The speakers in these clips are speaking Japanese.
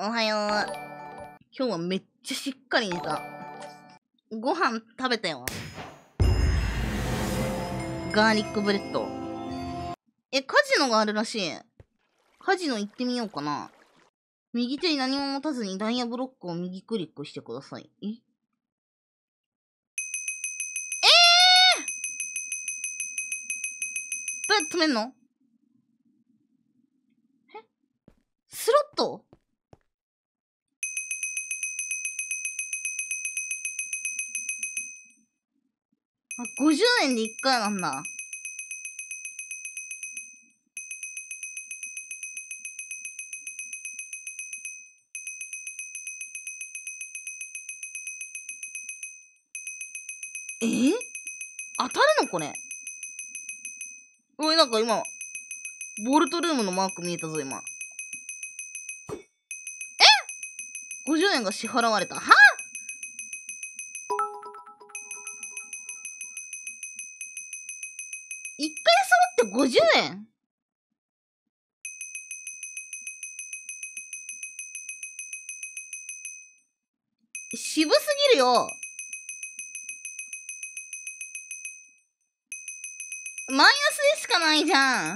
おはよう。今日はめっちゃしっかり寝た。ご飯食べたよ。ガーリックブレッド。カジノがあるらしい。カジノ行ってみようかな。右手に何も持たずにダイヤブロックを右クリックしてください。どうやって止めんの？スロット？あ、50円で1回なんだ。当たるのこれ。おい、なんか今、ボルトルームのマーク見えたぞ、今。50円が支払われた。はぁ ?1 回揃って50円？渋すぎるよ。マイナスでしかないじゃん。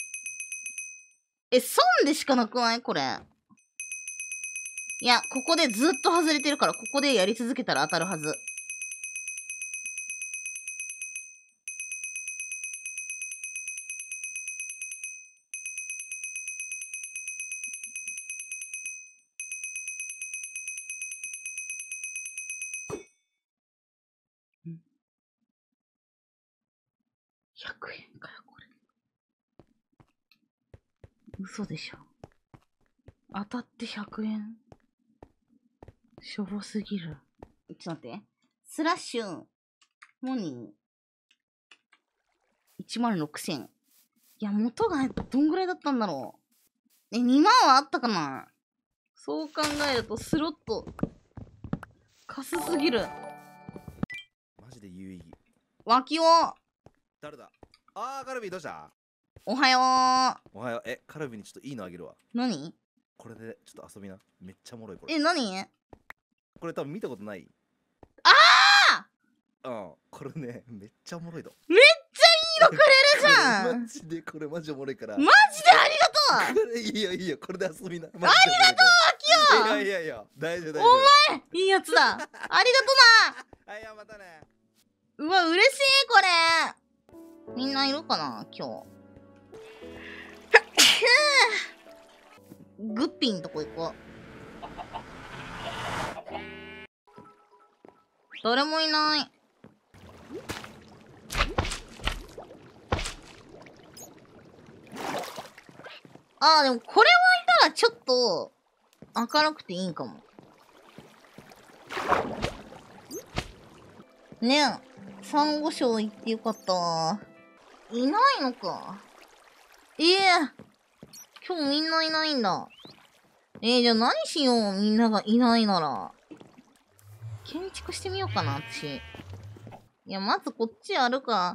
損でしかなくないこれ。いや、ここでずっと外れてるから、ここでやり続けたら当たるはず。100円かよ、これ。嘘でしょ。当たって100円。しょぼすぎる。ちょっと待って。スラッシュ、モニー。16000。いや、元がどんぐらいだったんだろう。2万はあったかな？そう考えると、スロット、カスすぎる。 マジで有意義。 脇を。 誰だ？カルビーどうした？ おはよう。おはよう。カルビーにちょっといいのあげるわ。 何？ これでちょっと遊びな。めっちゃおもろいこれ。 何？ これ多分見たことない。これね、めっちゃおもろいの。 めっちゃいいのくれるじゃんマジでこれマジおもろいから。 マジでありがとう。 これいいよいいよ、これで遊びな。ありがとう、アキヨ。 いやいや、大丈夫大丈夫。 お前、いいやつだ。ありがとな。 はい、またね。 うわ、嬉しい、これ。みんないるかな、今日。グッピーんとこ行こう。誰もいない。でもこれもいたらちょっと明るくていいんかも。ねえ、サンゴ礁行ってよかったわ。いないのか。今日みんないないんだ。じゃあ何しよう、みんながいないなら。建築してみようかな、私。いや、まずこっちあるか。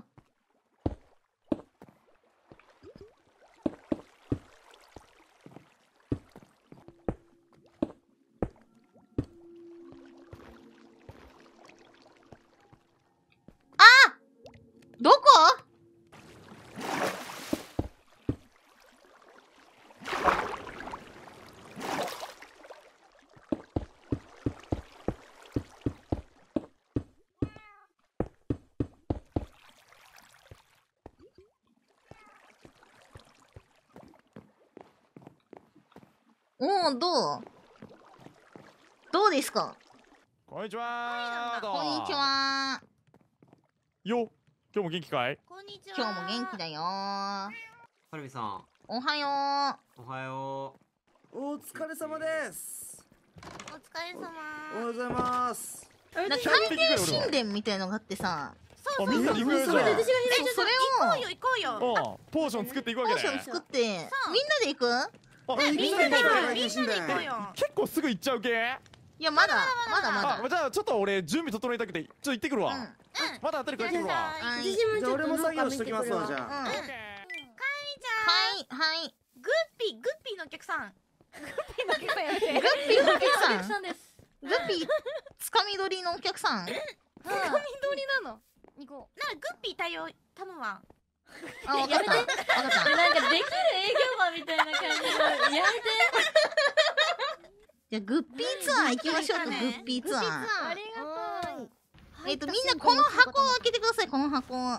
どこ？どうですか？ こんにちは。 こんにちは。 よ、今日も元気かい？ こんにちは。 今日も元気だよー。 カルビさん、 おはよおはよお疲れ様です。 お疲れ様。 おはようございます。 う。海底神殿みたいのがあってさ。 そうみんなで行くよじゃそれをそれ行こうよ。 ポーション作っていくわけね。 ポーション作って、みんなで行く？ みんなで行こうよ。 結構すぐ行っちゃう系？ いや、まだ。 じゃあちょっと俺準備整えたくてちょっと行ってくるわ。まだ後で帰ってくるわ。 じゃあ俺も作業しときますわ、じゃあ。 かいちゃん。 はい。 グッピーのお客さん。グッピーのお客さんやめて。グッッピーのお客さん。 さんです。 グッピーつかみ取りのお客さん。 つかみ取りなの。行こう。ならグッピー対応頼むわ。 あ、わかった。わかった。 なんかできる営業マンみたいな感じのやめて。 じゃあグッピーツアー行きましょうか。グッピーツアー。 ありがとう。 みんなこの箱を開けてください。この箱を。 はい。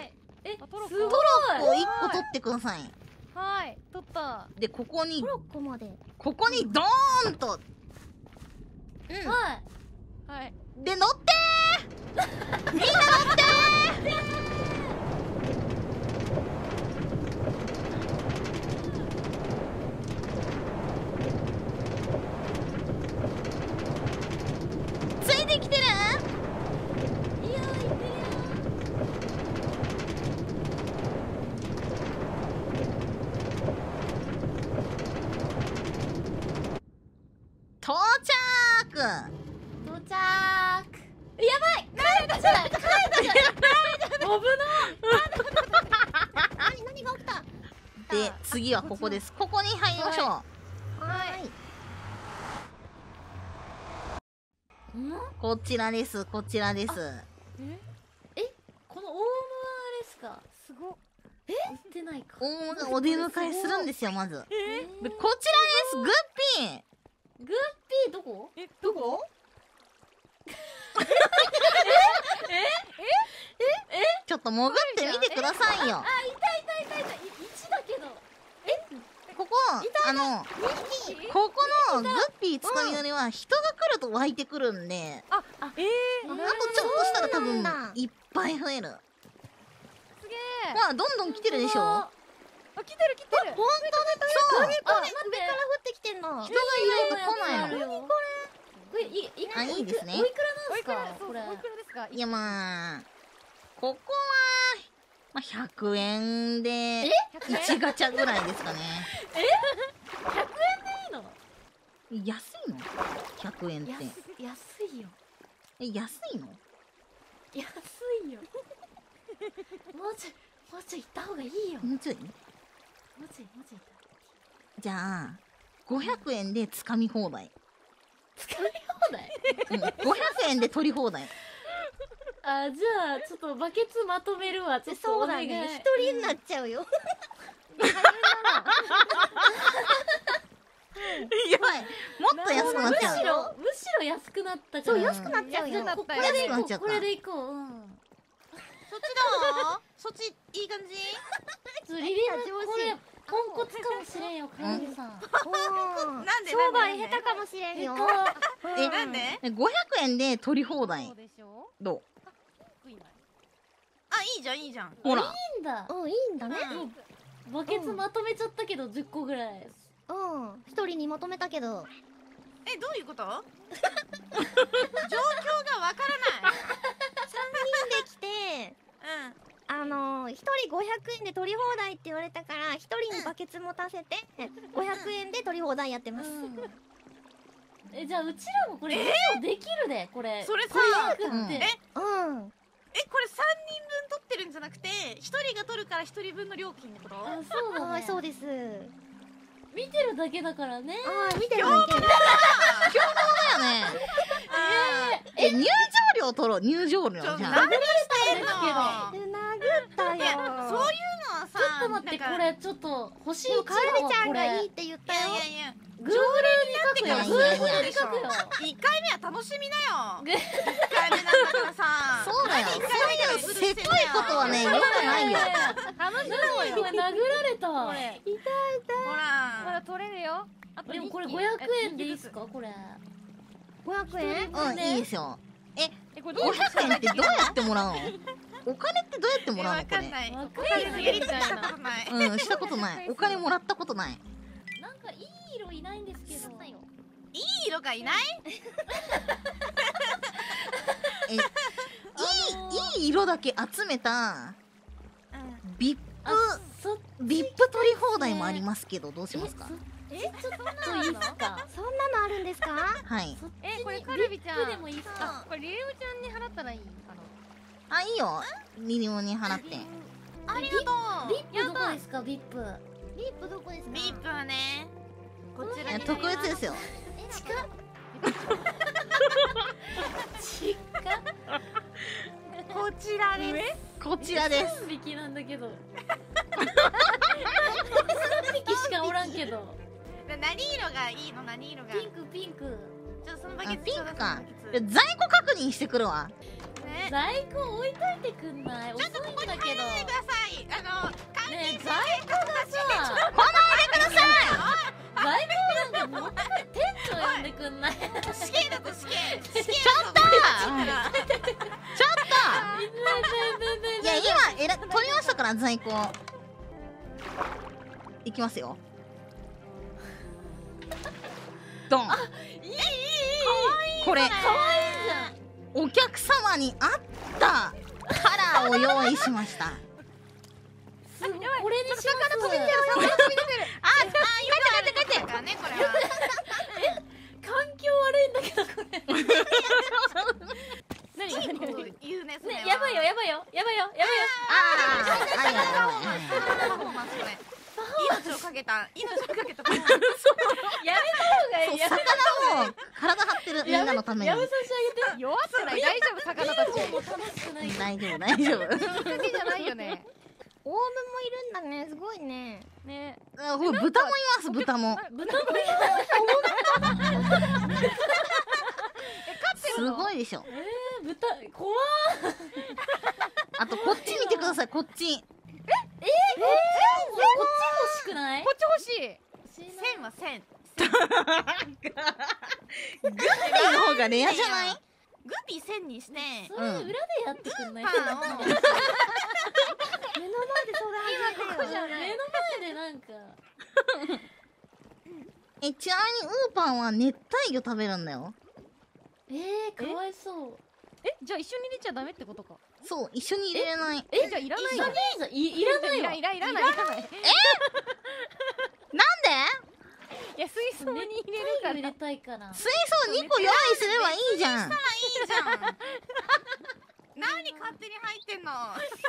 すトロッコ1個取ってください。 はい、取った。 でここにトロッコまで。 ここにドーンと。 はいはい。 で乗ってー。みんな乗ってー。ついてきてる？ いや行ってるよ。 到着。 到着。やばい。帰ったじゃん。帰ったじゃん。危な。 何が起きた？ で次はここです。ここに入りましょう。 はい。 こちらです。こちらです。 このオウムはあれですか。すごっ。売ってないか。 オウムがお出迎えするんですよ。まず。でこちらです。グッピー。 グッピーどこ？ どこ？ ちょっと潜ってみてくださいよ。 あ、いた。1だけど。 ここここのグッピーつかみ取りは人が来ると湧いてくるんで、あとちょっとしたら多分いっぱい増える。 すげえ。 まあどんどん来てるでしょ。 あ、来てる。 本当だ。そう。 上から降ってきてんの。 人がいないと来ないの。 これあ、いいですね。 おいくらなんすか？これ。 おいくらですか？ いやまあここは100円で1ガチャぐらいですかね。 100円でいいの？ 安いの？100円って安いよ。 安いの？ 安いよ。もうちょい行った方がいいよ。 もうちょい。じゃあ500円でつかみ放題。 つかみ放題 ？500円で取り放題。 あ、じゃあちょっとバケツまとめるわ。ちょっとお願い。 一人になっちゃうよ。 やばい。もっと安くなっちゃう。 むしろ安くなったから。 そう、安くなっちゃうよ。 これでいこう。 そっちだ。そっちいい感じ？ リリーこれポンコツかもしれんよ、カルビさん。 なんで？商売下手かもしれんよ。 なんで？500円で取り放題。どう？ あ、いいじゃん。 ほら。 いいんだ。 いいんだね。 バケツまとめちゃったけど10個ぐらい。 一人にまとめたけど。どういうこと？状況がわからない。3人で来て、1人500円で取り放題って言われたから、1人にバケツ持たせて500円で取り放題やってます。 じゃあうちらもこれできるね、これ。 それさ、 これ3人分取ってるんじゃなくて、1人が取るから1人分の料金ってこと？ あ、そうだね。 そうです。 見てるだけだからね。 見てるだけ。 だよね。入場料取ろう。入場料じゃん。 何してんの？ 殴ったよ。そういうのはさ、 ちょっと待って、これちょっっと欲しい。 カルビちゃんがいいって言ったよ。 いやいや Google に書くよ。Google に書くよ。 1回目は楽しみなよ。1回目なんだからさ。 そうだよ。そういうせこいことはね言わないよ。 楽しもうよ。 これ殴られた。 痛い痛い。ほら。 まだ取れるよ。 でもこれ500円でいいですかこれ。 500円？ うんいいですよ。500円ってどうやってもらうの？お金ってどうやってもらうのこれ？ わかんない。やりたことない。 うんしたことない。お金もらったことない。 なんかいい色いないんですけど。 いい色がいない？ いい色だけ集めたビップ取り放題もありますけどどうしますか？ ちょっといいですか？ そんなのあるんですか？ はい。 これカルビちゃん。 でもいいですか？ これリリムちゃんに払ったらいいかな。 あいいよ。リリムに払って。 ありがとう。 ビップどこですか？ビップ。 ビップどこですか？ビップはね。こちらに特別ですよ。 こちらです。 こちらです。 3匹なんだけど。3匹しかおらんけど。 何色がいいの？何色が？ ピンクピンク。 ちょっとそのバあ、 ケツピンクか。 ちょ在庫確認してくるわ。 ね、 在庫置いといてくんない？遅いんだけど。 入らないでください。 ねえ、在庫がさ、 来ないでください。 在庫なんか持ってくる店長呼んでくんない？ 試験だと試験。 ちょっといや、今取りましたから在庫。いきますよ。ドン。 いいこれかわいいじゃん。 お客様に合ったカラーを用意しました。 すごい。これにします。 帰ってからね、これは。 環境悪いんだけどこれ。何？ 言うね、それは。 ね、やばいよ。 あパフォーマンスこれ。命をかけた。 やめた方がいい。 魚も体張ってるみんなのために。 やめさせてあげて。 弱ってない。大丈夫、魚たち。 もう楽しくない。 大丈夫。 きっかけじゃないよね。 オウムもいるんだね。すごいね。 ね。 あ、これ豚もいます。豚も。 豚もいる。 すごいでしょ。 豚怖い。 あとこっち見てください。こっち。 こっち欲しくない？ こっち欲しい。 線は線。 グッピーの方がレアじゃない？ グピ線にしてそれ裏でやってくんない？ パンを目の前で相談してよ。 目の前でなんか。 ちなみにウーパンは熱帯魚食べるんだよ。 かわいそう。 じゃあ一緒に入れちゃダメってことか。 そう、一緒に入れれない。 じゃあいらないよ。 いらないわ。 いらない。 なんで？ いや、水槽に入れるから。 入れたいから。 水槽2個用意すればいいじゃん。 いいじゃん。何勝手に入ってんの？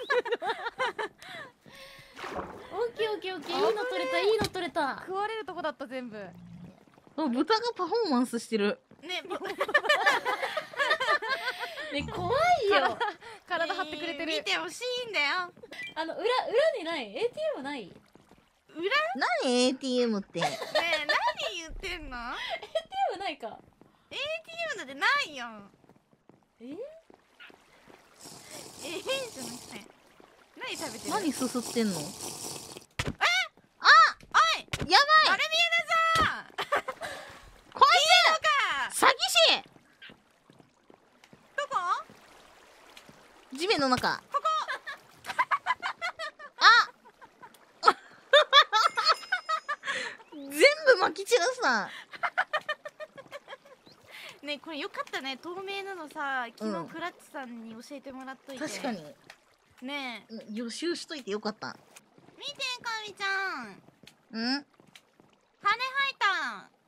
オッケー。いいの取れた。 食われるとこだった全部。 豚がパフォーマンスしてる。 ね、 怖いよ。 体張ってくれてる。 見てほしいんだよ。 裏にない ATM ない？ 何 ATM って。 ねえ、何言ってんの？ ATM ないか。 ATM なんてないよ。じゃなくて。何食べてる？ 何すすってんの？ おい、 やばい。 丸見えだぞ。 こいつ詐欺師。 どこ？ 地面の中。 ここ。 全部撒き散らしたねえ、これよかったね。透明なのさ、昨日クラッチさんに教えてもらっといて。 確かにねえ、 予習しといてよかった。 見てかみちゃん、羽ん？ 生えた。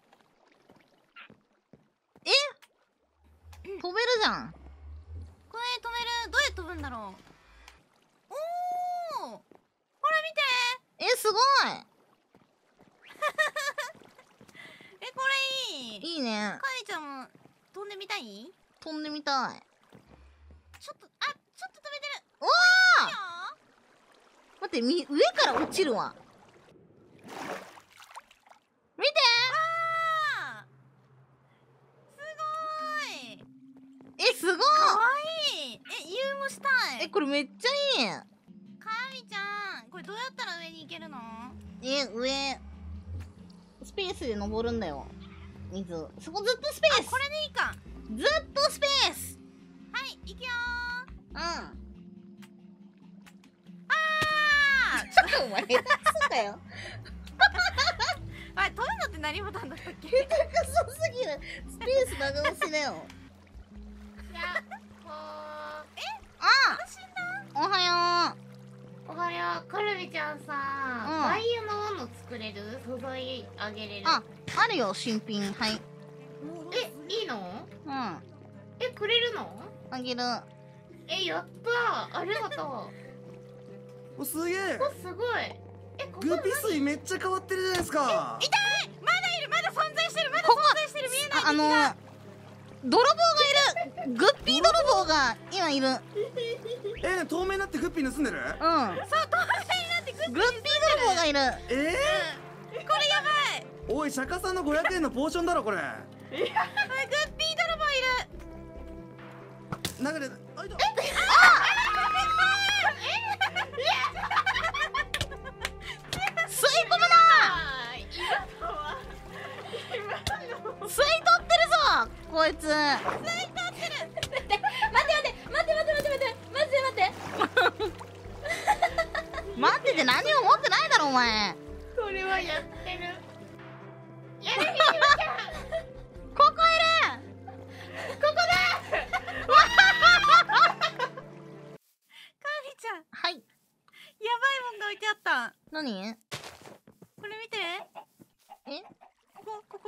飛べるじゃん。 これ飛べる。どうやって飛ぶんだろう。おお、ほら見て。 すごい。 これいい。 いいね。 かみちゃんも飛んでみたい？ 飛んでみたい。 ちょっと飛べてる。 おー！待って、上から落ちるわ。見てあー、すごい。 すごい。 かわいい。ユーもしたい。 これめっちゃいい。 かみちゃん、これどうやったら上に行けるの？ 上スペースで登るんだよ。水、そこずっとスペース。 これでいいか。 ずっとスペース。 はい、行くよー。 ちょっとお前下手くそかよ。 あれ、飛ぶのって何ボタンだったっけ？ 下手くそすぎる。スペース長押しだよ。おはよおはよう、カルビちゃんさ、バイオの斧作れる？素材あげれる？ あるよ、新品。はい。 いいの？くれるの？ あげる。 やったー、ありがとお、すげえ。 すごい。ここグピ水めっちゃ変わってるじゃないですか。 痛い。まだいる。まだ存在してる。見えない。 泥棒がいる。グッピー泥棒が今いる。 透明になってグッピー盗んでる？ うん。 そう、透明になってグッピーグッピー泥棒がいる。 これやばい。 おい、釈迦さんの500円のポーションだろこれ。 これグッピー泥棒いる。 中で、あいた。 吸い込むな。吸い取ってるぞこいつ。 待って待ってて何も持ってないだろお前。 これはやってる。やるここいる。 カーミちゃん、 はい。 やばいもんが置いてあった。 何？ これ見て。 え？ ここ。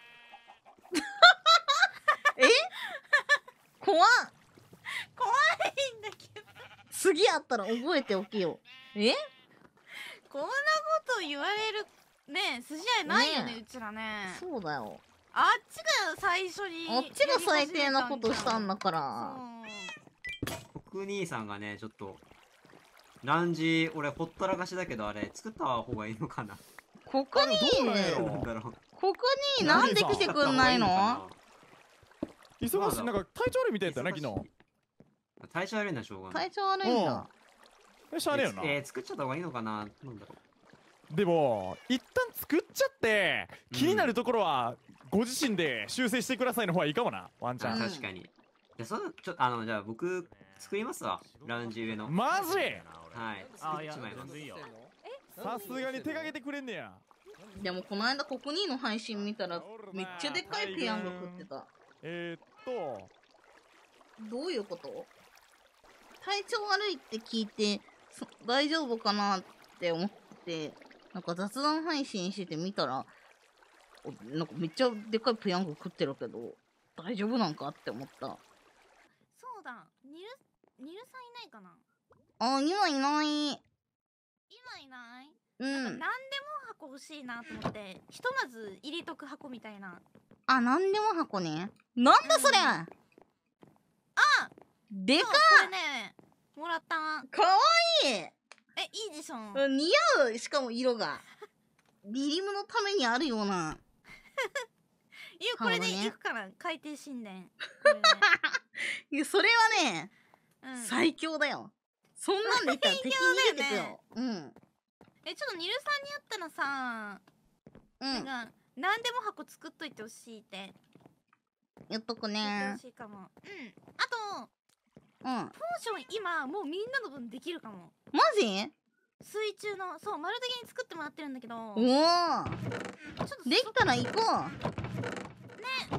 え？怖っ。 怖いんだけど。 次あったら覚えておけよ。え？ こんなこと言われるね、筋合いないよね、 ねえうちらね。 そうだよ。 あっちが最初にあっちが最低なことしたんだから。 国兄さんがね、ちょっとランジ俺ほったらかしだけど、あれ作った方がいいのかな。 ここになんだろう。 ここになんで来てくんないの？ 忙しい、なんか体調悪いみたいだったな昨日。 体調悪いな、しょうがない。 体調悪いんだ。 しゃあねえよな。 作っちゃった方がいいのかな。なんだろでも一旦作っちゃって気になるところはご自身で修正してくださいの方がいいかもな、ワンちう。 ゃん。 確かに。じゃあじゃあ僕作りますわ、ラウンジ上の。 マジ？ はい、作っちまいます。 さすがに手がけてくれんねや。 でもこの間ココニーの配信見たらめっちゃでかいペヤング食ってた。どういうこと？体調悪いって聞いて大丈夫かなって思ってなんか雑談配信してて見たらなんかめっちゃでかいペヤング食ってるけど大丈夫なんかって思った。 そうだ、ニルさんいないかな。 あ、今いない。 今いない。なんでも箱欲しいなと思ってひとまず入れとく箱みたいな。 あ、なんでも箱ね。なんだそれ、 あ、 でかっ。 これねもらった。 かわいい。 いいでしょ。 似合う。しかも色がリリムのためにあるような。 いや、これでいくから海底神殿。 いや、それはね、最強だよ。そんなんで言ったら敵逃げてくよ。うん。 ちょっとニルさんに会ったらさ、なんでも箱作っといてほしいってやっとく言ってねほ。しいかも。あとポーション今もうみんなの分できるかも。 マジ？ 水中の、そう、丸的に作ってもらってるんだけど。 おお。できたら行こう。 ね。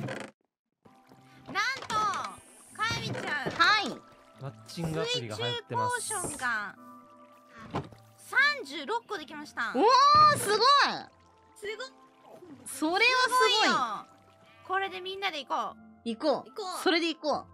なんとかえみちゃん。 はい。 マッチングアプリが流行ってます。 水中ポーションが36個できました。 おお、すごい。 すごい。 それはすごい。 これでみんなで行こう。 行こう。それで行こう。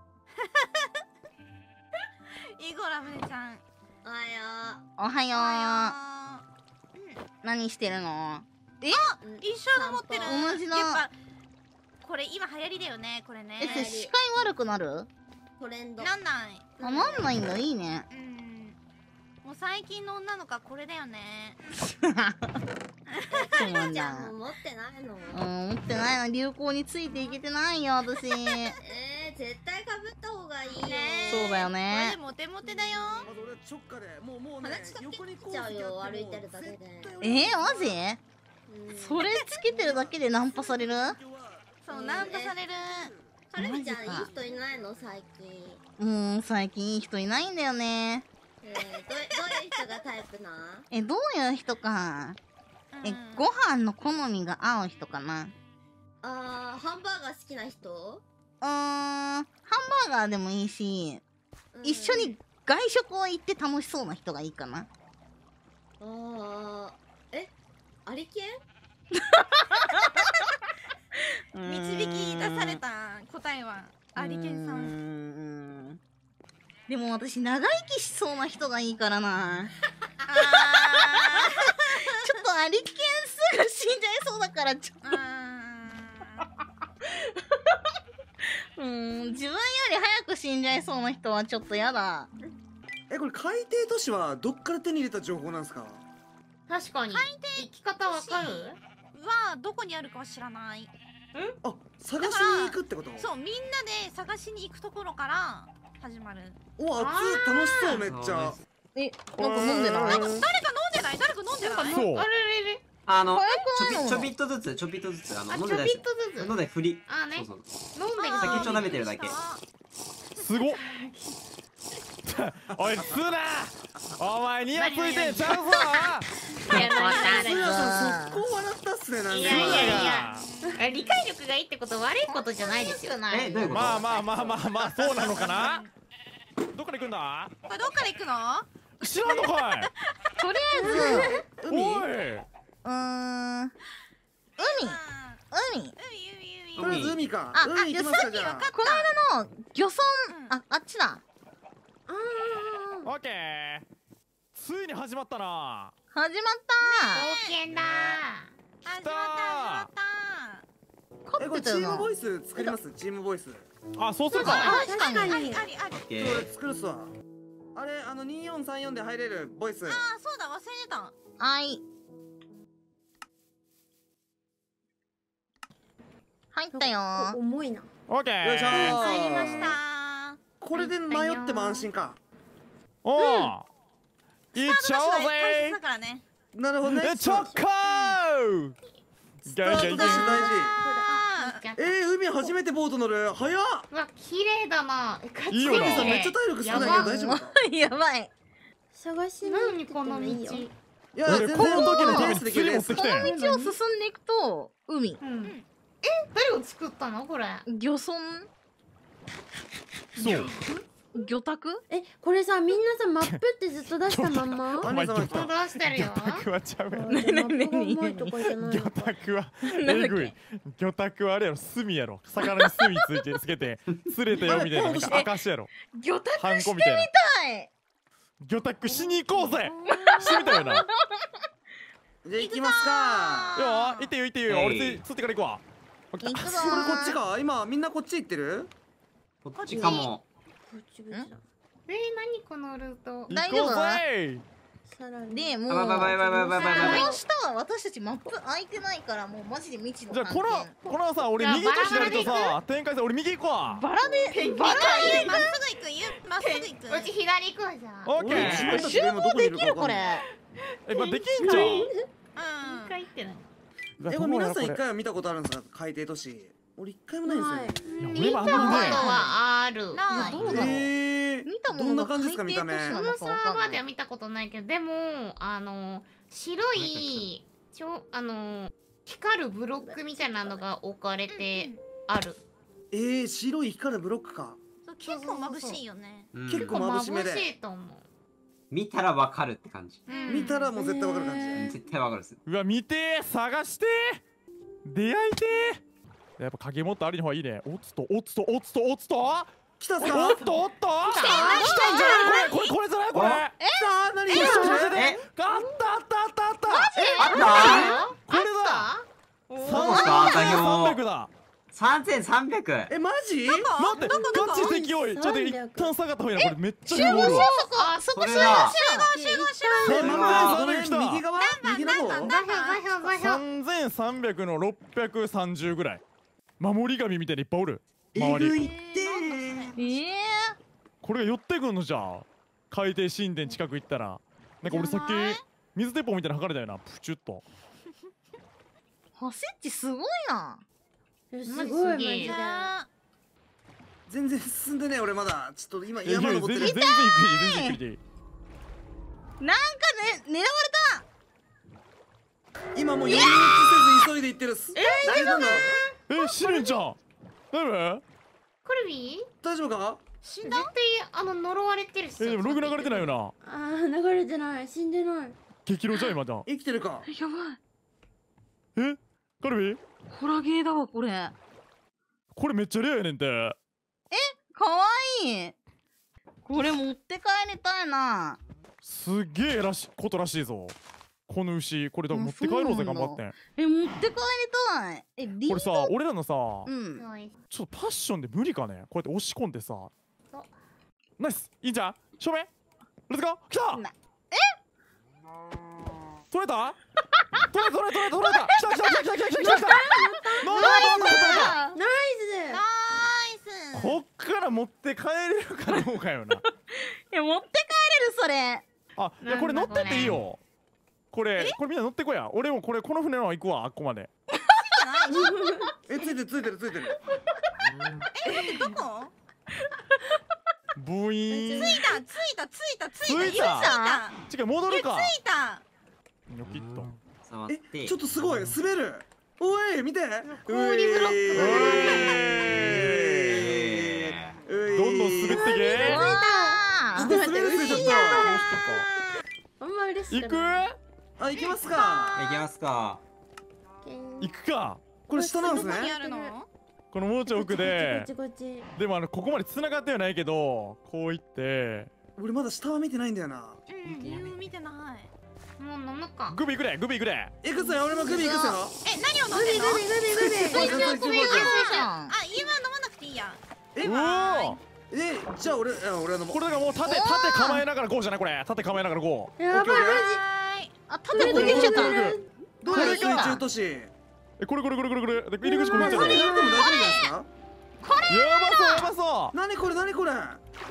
イゴラムネちゃん。 おはよう。おはよう。何してるの？ 一緒の持ってる。 同じだ。 やっぱこれ今流行りだよね、これね。 それ視界悪くなる？ トレンド。なんない。 あ、なんないんだ。いいね。 もう最近の女の子はこれだよね。 そうなんだ。 持ってないの？ 持ってないの。流行についていけてないよ、私。 絶対かぶった方がいいよ。 そうだよね。 これモテモテだよ。 俺直下でもうね、横にこうちゃうよ、歩いてるだけで。 マジ？それつけてるだけでナンパされる？ そう、ナンパされる。 カルビちゃんいい人いないの最近？ 最近いい人いないんだよね。 どういう人がタイプな？ どういう人か。ご飯の好みが合う人かな。 ハンバーガー好きな人？ ハンバーガーでもいいし、一緒に外食を行って楽しそうな人がいいかな。 アリケン導き出された答えはアリケンさん。 でも私長生きしそうな人がいいからな。ちょっとアリケンすぐ死んじゃいそうだからちょっと自分より早く死んじゃいそうな人はちょっとやだ。 これ海底都市はどっから手に入れた情報なんですか？ 確かに行き方わかる？ はどこにあるかは知らない。 あ、探しに行くってこと？ そう、みんなで探しに行くところから始まる。 お、熱い、楽しそう、めっちゃ。 なんか飲んでない？ 誰か飲んでない？ そう。 ちょびっとずつ飲んでないです。飲んで振り。 あね。 そうそう。 飲んでる。 先っちょ舐めてるだけ。 すごっ。おい、つな。お前ニヤついてんちゃうぞ。 つやさん、速攻笑ったっすね、なんか。 いや理解力がいいってこと悪いことじゃないですよ。 どういうこと？ まあそうなのかな。どっから行くんだ？ これどっから行くの？ 知らんのかい。 とりあえずおい。 海。 とりあえず海か。海行きますか、じゃあ。 この間の漁村、あっちだ。 オッケー。ついに始まったな。 始まった冒険だ。 始まった。 これチームボイス作ります？チームボイス。 あ、そうするか。 確かに。 あり。 俺作るっすわ。あれ、2434で入れるボイス。 そうだ、忘れてた。 はい。入ったよ。 重いな。 オッケー。 よいしょ。 入りました。 これで迷っても安心か。 おお。いっちゃおうぜ。 だからね。 なるほどね。 チョコー。 スタートダッシュ大事。海初めてボート乗る。早っ。 うわ、綺麗だな。 いいよな。 めっちゃ体力少ないけど大丈夫か？ やばい。 探しにこの道。 いや、 俺この時のために釣り持ってきて。 この道を進んでいくと海。 誰を作ったのこれ？ 漁村。 そう魚拓？ これさ、みんなさ、マップってずっと出したまんま？ お前魚出してるよ。 拓はちゃうやろ。 魚拓はえぐい。魚拓はあれやろ、墨やろ。魚に墨つけて釣れたよみたいななんか証やろ。 魚拓ハンしてみたコみたいい。 魚拓しに行こうぜ。してみたよな。 じゃあ行きますか。 よー、行ってよ。俺釣ってから行くわ。 行くぞ。 これこっちか。今みんなこっち行ってる？ こっちかも。 何このルート？ 大丈夫？で、もうこの下は私たちマップ開いてないからもうマジで未知の。 じゃあこのさ、俺右と左とさ展開さ、俺右行こうわ。 バラでまっすぐ行く。 うち左行こうじゃん。 オッケー。 集合できるこれ。 できんじゃん。 一回行ってない。 これ皆さん一回は見たことあるんですか？海底都市。俺一回もないんですよ。 見たことはある。 見たものどんな感じですか見た目？ このサーバーでは見たことないけど、でも白い光るブロックみたいなのが置かれてある。 白い光るブロックか。 結構眩しいよね。 結構眩しめで。 眩しいと思う。 見たらわかるって感じ。 見たらもう絶対わかる感じ。 絶対わかるっす。 うわ、見てー、探してー、出会いてー。やっぱ影もっとありの方がいいね。おつと来たぞ。 来たんじゃない？これじゃない？これ。 何？ あったこれだ。 そうか、 300だ。 3300。 マジ？ 待って、ガチ敵多い。ちょっと一旦下がった方がいいな。これめっちゃ広いわ。 そこ集合。 右側？右の方 ？3300の630ぐらい。守り神みたいにいっぱいおる。周り。これが寄ってくんのじゃあ。海底神殿近く行ったら。なんか俺さっき水鉄砲みたいなの測れたよな。プチュッと。 ハセッチすごいな。 すごいマジで。 全然進んでね俺まだ。ちょっと今山登ってる。 全然ゆっくり。 なんかね、狙われた。今もう寄り道せず急いで行ってる。大丈夫？ シリンちゃん大丈夫？ コルビー大丈夫か？ 死んだ？絶対呪われてるし。 でもログ流れてないよな。 流れてない。死んでない。 激ロじゃん今だ。 生きてるか？ やばい。 カルビ？ ホラゲーだわこれ。 これめっちゃレアやねんて。 かわいい。これ持って帰りたいな。 すげえことらしいぞ。 この牛これだから持って帰ろうぜ頑張って。 持って帰りたい。リこれさ俺らのさ、 うんちょっとパッションで無理かね。こうやって押し込んでさ。ナイスいいんじゃん。正面レッツゴー来た。取れた取れた来た来たナイス。 こっから持って帰れるかどうかよな。 いや持って帰れるそれ。 あいやこれ乗ってっていいよ。これみんな乗ってこや。俺もこの船のまま行くわあっこまで。 ついてるついてるついてる。 待ってどこ？ ブイーン。 着いた。 違う戻るか。 着いた。 ニョキッと。 触ってちょっとすごい滑る。おい見て。 氷ブロックがどんどん滑ってけ。 ちょっと滑るちょっと。 あんま嬉しいく？あ行きますか。 行きますか。 行くか。 これ下なんですね。 このもうちょい奥で。 こっち。 でもここまで繋がってはないけどこういって。 俺まだ下は見てないんだよな。 見てない。 もう飲むか。 グビ行くでグビ行くで。 行くぞよ俺もグビ行くぞ。 何を飲んでんの？ グビ。 今飲まなくていいや。 じゃあ俺のこれだからもう縦構えながらこうじゃないこれ。縦構えながらこう。 やばいマジ。 あ縦こけちゃった。 どうや水中都市。 これ入り口これ見てる。 これ入れても大丈夫じゃないですか。 やばそう。 何これ倒すよこれ。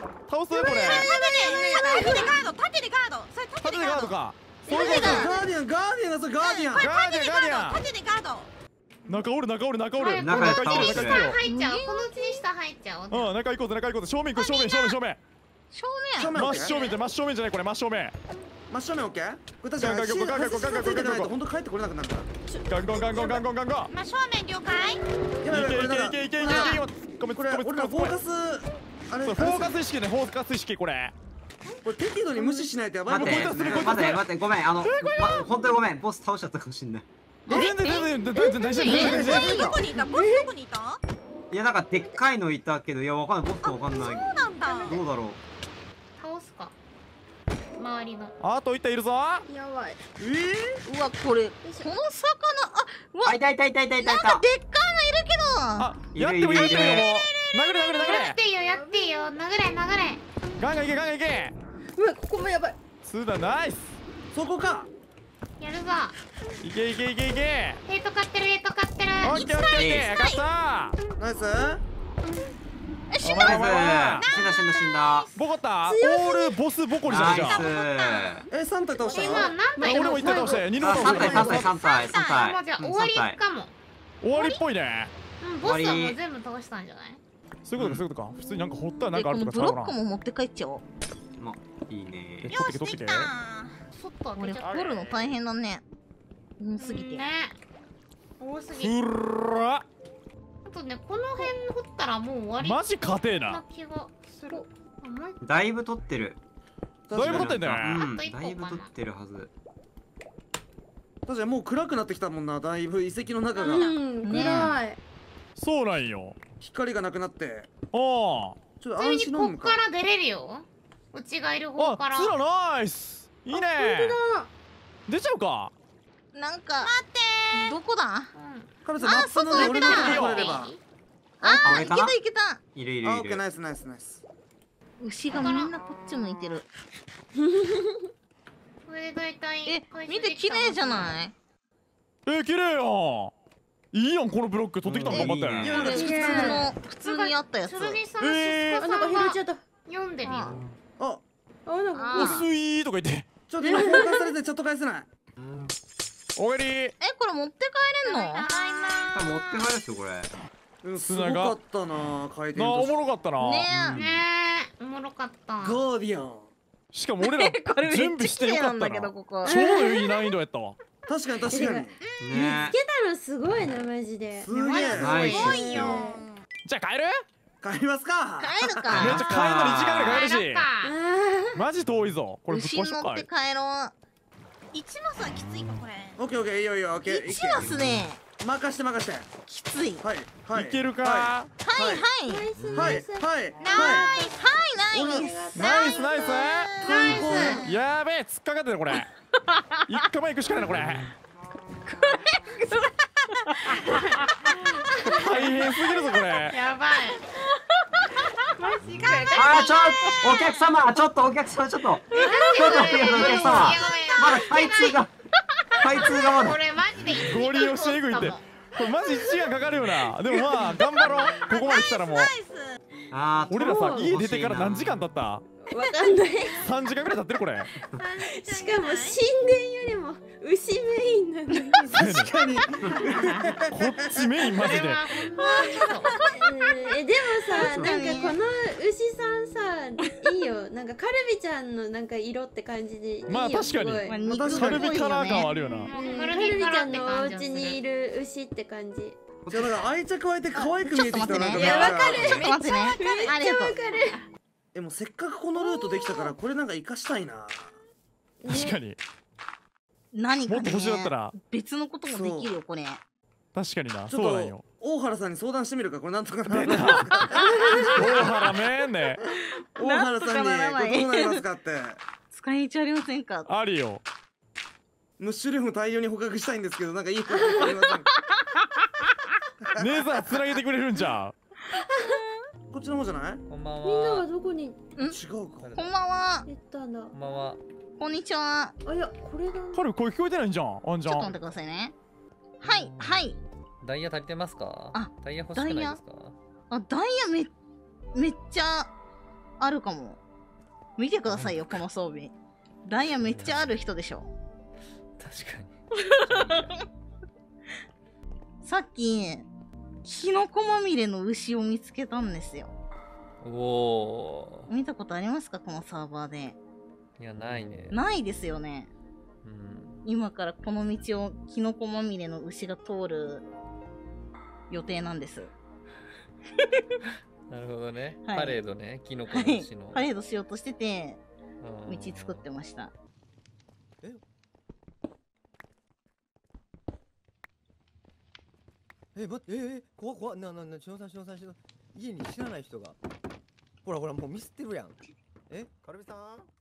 縦でガード。 縦でガードか。 ガーディアンだぞガーディアン。 縦でガード。 中おる。 中入っちゃう。このうちに下入っちゃう。 うん中行こうぜ。正面行く正面。真正面じゃないこれ真正面。 真正面オッケー。これ確かに足がついてないと本当帰ってこれなくなるから。 ガンゴン。 真正面了解。 いけ。 これ俺らフォーカスあれ。 フォーカス意識ね。フォーカス意識これ。 これ適度に無視しないとやばい。 待ってごめん本当にごめんボス倒しちゃったかもしんない。 全然大丈夫。 どこにいた？ボスどこにいた？ いやなんかでっかいのいたけどいやわかんないボスかわかんない。 そうなんだ。 どうだろう。 倒すか。周りの。 あと1体いるぞ。 やばい。 うわこれこの魚うわいた。 なんかでっかいのいるけど。 やってもいいよ。殴れ。 やっていいよ。殴れ。 ガンガンいけ。 うわここもやばい。 ツーだナイス。 そこか。 やるぞ。 いけ。 ヘイト買ってる。 オッケー勝った。 ナイス。 死んだ。ボコったオールボスボコリじゃん。じゃあ 3体倒した。 俺も1体倒して2の倒して 3体。 じゃあ終わりかも。 終わりっぽいね。 ボスはもう全部倒したんじゃない？ そういうことか。普通になんか掘ったらなんかあるとかブロックも持って帰っちゃおう。 いいね。 取ってけ。 俺掘るの大変だね。多すぎて。 多すぎ。あとねこの辺掘ったらもう終わり。 マジ勝てえな。 だいぶ取ってる。 だいぶ取ってんだよ。 だいぶ取ってるはず。 確かにもう暗くなってきたもんな。だいぶ遺跡の中が。 暗い。 そうなんよ。 光がなくなって。 ちょっと安心飲むか。 こっから出れるよ。うちがいる方から。 ツラナイス。いいね。出ちゃうか。 なんか待ってどこだ？ カメさんマップのね俺のところ来れば。 いけた。 いる。 オッケーナイス。 牛がみんなこっち向いてる。 これで大体見て綺麗じゃない？ 綺麗やん。いいやんこのブロック取ってきたの頑張って。 普通にあったやつ。 なんか拾っちゃった。 読んでみよう。 なんか薄いとか言って。 ちょっと今交換されてちょっと返せない。 おかえり。 これ持って帰れんの？ 持って帰るっすよこれ。 すごかったな回転。 おもろかったな。 ねおもろかった。 ガーディアン。 しかも俺ら準備してよかったな。超いい難易度やったわ。 確かに。 見つけたのすごいなマジで。 すげえ。 すごいよ。 じゃあ帰る？ 帰りますか。 帰るか。 めっちゃ帰るのに1時間ぐらいかかるし。マジ遠いぞ。これぶっ壊しとくか。 牛乗って帰ろう。 1マスはきついかこれ。 オッケーいいよオッケー。 1マスね。 任してきつい。 はいいけるか。 はいナイス。 やべえ突っかかってるこれ。 一回前行くしかないなこれ。大変すぎるぞこれ。 やばい。マジか。 お客様、ちょっとお客様、ちょっとお客様、まだ開通がまだ。 これマジで合流をしてえぐいって。これマジ1時間かかるよな。でもまあ頑張ろう。ここまで来たらもう。俺らさ、家出てから何時間経った？ わかんない。 3時間ぐらい経ってるこれ。 しかも神殿よりも牛メインなのに。 確かに。 こっちメインマジで。 でもさ、なんかこの牛さんさ、いいよ。なんかカルビちゃんのなんか色って感じでいいよ。 まあ確かに。カルビカラー感はあるよな。 カルビちゃんのお家にいる牛って感じ。 じゃあなんか愛着湧いて可愛く見えてきたなんか。 いやわかる。 ちょっと待ってね。ありがとう。 もうせっかくこのルートできたからこれなんか活かしたいな。 確かに。 何かね。 もっと星だったら別のこともできるよこれ。 確かにな。 ちょそうなんよ。 っと大原さんに相談してみるかこれなんとかならない。大原めんね。 大原さんにこれどうなりますかって。 使い道ありませんか。 あるよ。 ムッシュルーム大量に捕獲したいんですけどなんかいい方法ありませんか。 姉さん繋げてくれるんじゃん。 こっちの方じゃない？ こんばんは。 みんなはどこに？ 違うか。 こんばんは。 行ったんだ。 こんばんは。 こんにちは。 あ、いや、これだ。 カル声聞こえてないんじゃん。あんじゃん。 ちょっと待ってくださいね。はいはい。 ダイヤ足りてますか？ あ、 ダイヤ欲しくないですか？ あ、ダイヤめっちゃあるかも。見てくださいよこの装備。ダイヤめっちゃある人でしょ。 確かに。 さっきキノコまみれの牛を見つけたんですよ。 おお。 見たことありますかこのサーバーで。 いや、ないね。 ないですよね。今からこの道をキノコまみれの牛が通る予定なんです。 なるほどね。 はいパレードね。キノコのはい牛の。 パレードしようとしてて道作ってました。 待って、怖っ、篠さん、家に知らない人が。ほら、もうミスってるやん。カルビさん。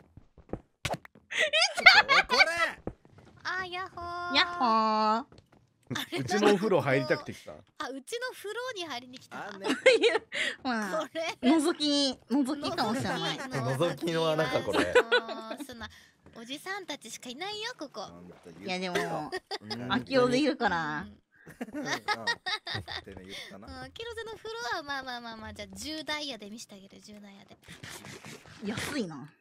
これ。 あ、ヤッホー。 ヤッホー。 うちのお風呂入りたくて来た。 あ、うちの風呂に入りに来た。 まあこれ覗きかもしれない。 覗きの穴かこれ。 そんなおじさんたちしかいないよここ。 いやでも秋代でいるから。 キロゼの風呂はまあじゃあ10ダイヤで見せてあげる。10ダイヤで安いな。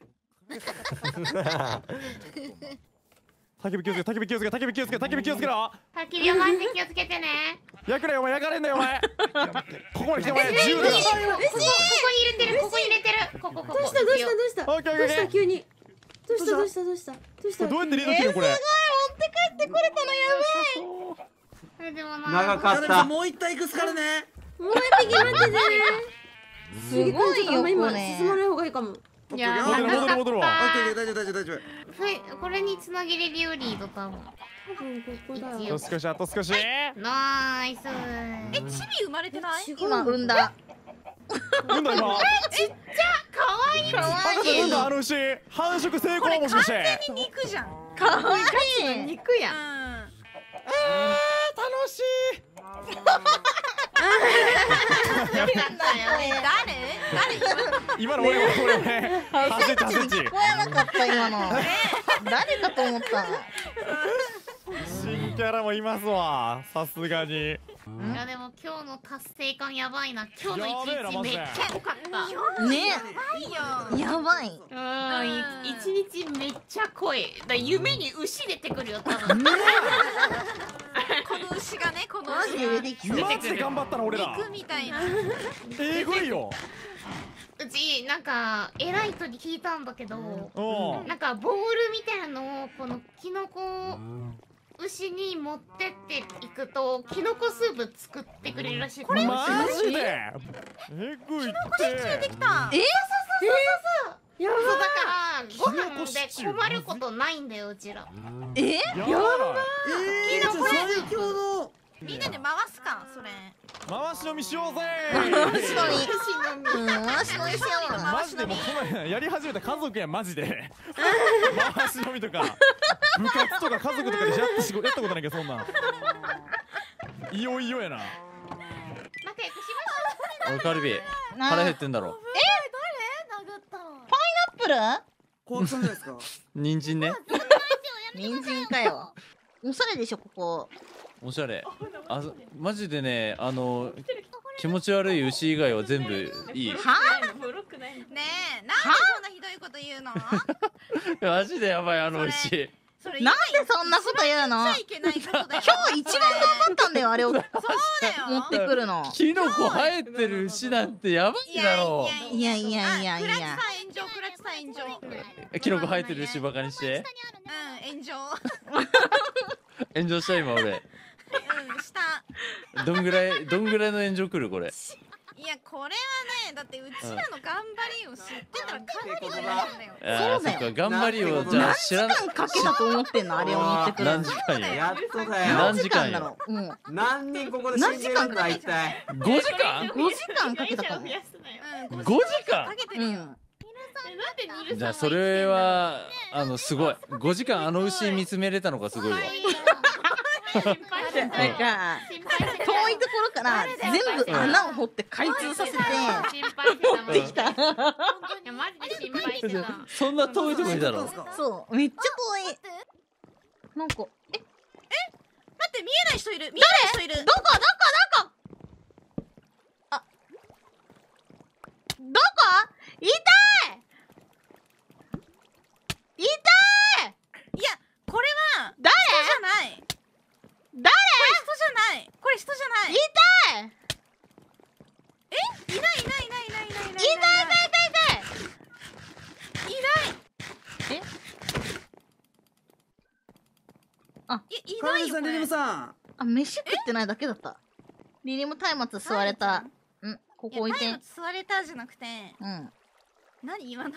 焚き火気をつけ、焚き火気をつけ、焚き火気をつけ、焚き火気をつけろ。 焚き火をマジで気をつけてね。 焼くなよお前、焼かれんなよお前。ここまで来てお前10だ。 ここに入れてる、ここ入れてる。ここ。 どうした急に。どうしたどうやってリード切るのこれ。 持って帰ってこれたのやばい。 長かった。 もう一体いくすからね。 もう一匹待ってて。 すごいよ今これ。 進まない方がいいかも。 いや、 戻ろう。 オッケー、大丈夫。 これにつなげれるよリード多分。 ここだ。 あと少し、あと少し。 ナイス。 チビ生まれてない？ 今産んだ。 産んだ今。 ちっちゃ、可愛い。 赤ちゃん産んだあの牛。繁殖成功もしかして。 完全に肉じゃん。 かわいい。 肉やん。 楽しい。今の俺8センチ。 聞こえなかった今の。誰かと思った。 新キャラもいますわ、さすがに。 いやでも今日の達成感やばいな。今日の一日めっちゃ良かった。 ねやばい。 一日めっちゃ濃い。だ夢に牛出てくるよ多分。 この牛がね、このマジで出てきそう。 マジで頑張ったな俺ら。 肉みたいな。 えぐいよ。 うちなんか偉い人に聞いたんだけど、なんかボールみたいなのをこのキノコ牛に持ってっていくとキノコスープ作ってくれるらしい。 これマジでえぐいって。 できた。 そうやばい。 だからご飯で困ることないんだようちら。 やばい。 最強の。 みんなで回すかそれ。 回し飲みしようぜ。 回し飲みしよう。 マジでもうこのやり始めた家族やマジで。回し飲みとか。 部活とか家族とかでやったことないけど、そんなんいよいよやな。 仲良くしましょう。 おいカルビ腹減ってんだろ。 誰殴ったの？ パイナップル？ 怖くさんじゃないですか。 人参ね。 人参かよ。おしゃれでしょここ。 おしゃれ。あ、マジでね、気持ち悪い牛以外は全部いい。 は？ ねえ、なんでそんなひどいこと言うの？ マジでやばい牛。 それなんでそんなこと言うの？ 言っちゃいけないことだよ。 今日一番頑張ったんだよあれを持そうだよ。 ってくるの。 キノコ生えてる牛なんてやばいだろう。 いやいやいやいや。 クラッチさん炎上、クラッチさん炎上。 キノコ生えてる牛バカにして。 うん、炎上。 炎上した今俺。 うん、した。 どんぐらいの炎上来るこれ。 いや、これはね、だってうちらの頑張りを知ってたらかなり大変だよ。 ああ、そっか、頑張りをじゃあ知らない。 何時間かけたと思ってんのあれを持ってくる。 何時間よ。 やっとだよ。 何時間よ。 何人ここで死んでるんだ一体。 5時間 ？5時間かけたかも。 5時間？じゃあそれはすごい。5時間牛見つめれたのがすごいわ。 なんか遠いところから全部穴を掘って開通させて持ってきた。 いやマジで心配してた。 そんな遠いとこいたの？ そうめっちゃ遠い。なんか待って見えない人いる。見えない人いる。 どこあどこ？痛い痛い。 いやこれは誰？ 人じゃない。 誰？ これ人じゃない。 痛い。 え？いない。 痛い。え？あ、 いないよ。 リリムさん。 あ、飯食ってないだけだった。リリム松明吸われた。ここ置いて。 吸われたじゃなくて。何今の？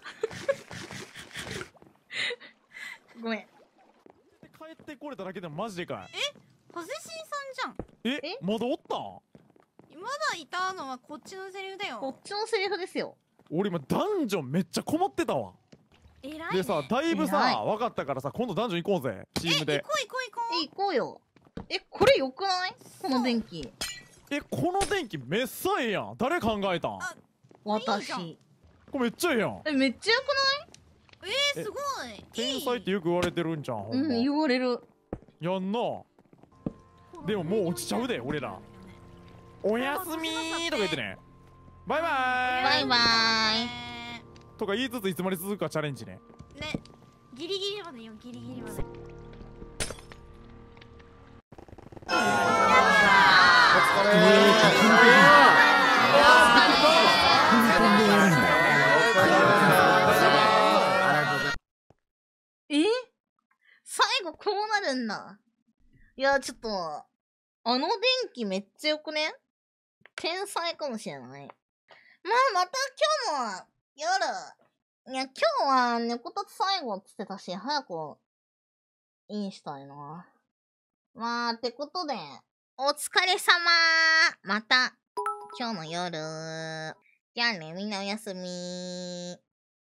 ごめん。 帰ってこれただけでもマジでかい。 ポゼシンさんじゃん。 まだおったん？ まだいたのはこっちのセリフだよ。 こっちのセリフですよ。 俺今ダンジョンめっちゃ困ってたわ。 偉いね。 でさ、だいぶさ分かったからさ、今度ダンジョン行こうぜチームで。 行こうよ。これよくない？この電気。 この電気めっさええやん。誰考えたん？ 私。 これめっちゃええやん。 めっちゃよくない？ すごい。 天才ってよく言われてるんじゃん。ほんま言われる。 やんな。でももう落ちちゃうで俺ら。おやすみーとか言ってね。バイバーイ。 バイバーイ。 とか言いつついつまで続くかチャレンジね。 ね、ギリギリまでよ、ギリギリまで。 最後こうなるんだ。いや、ちょっと、電気めっちゃよくね？天才かもしれない。また今日も夜。いや、今日は猫たち最後っつってたし、早くインしたいな。ってことで、お疲れ様。また、今日の夜。じゃあね、みんなおやすみ。